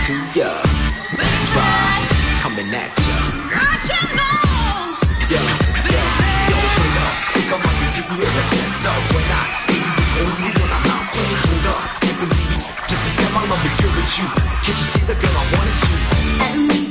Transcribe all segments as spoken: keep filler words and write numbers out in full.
to ya. That's right, coming at ya. Yo, yo, yo, wake up. 이거 막이 지구에서 됐어. When I see you, only when I'm out. Hold up, take a lead. Just to get my love and feel with you. Can't you see the girl I wanna choose?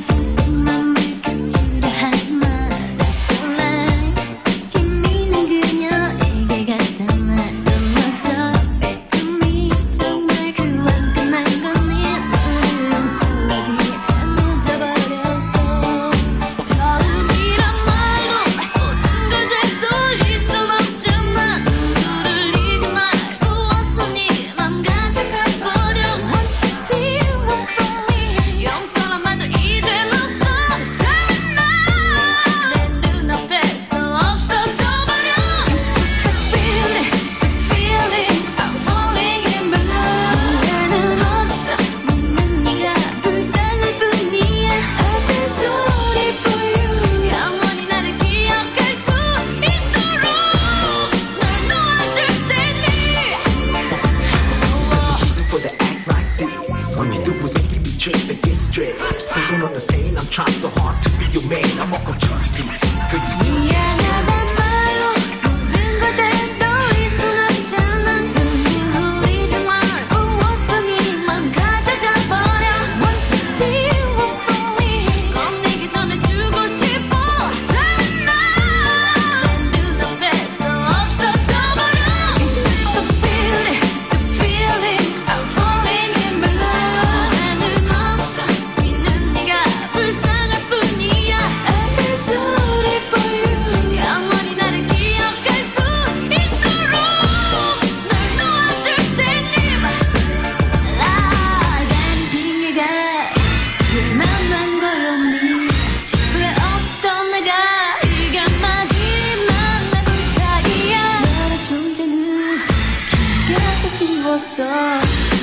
I don't understand, I'm trying so hard to be your man. I'm all trust you. 미안하단 말로 모든 걸 대도일 순 없잖아. 눈을 흘리지 말고 원성이 맘 가져가 버려. Want to be one for me. 꺼내기 전에 주고 싶어. 다른 말 내 눈앞에 또 없어져버려. The feeling, the feeling I'm falling in my love. 나는 없어 있는 네가 불쌍할 뿐이야. I feel sorry for you. 영원히 나를 기억할 수 있도록 널 놓아줄 테니 나가는 핑계가 그만한 거였니? 왜 없던 내가 이게 마지막 내 부탁이야. 너의 존재는 기가 다 지웠어.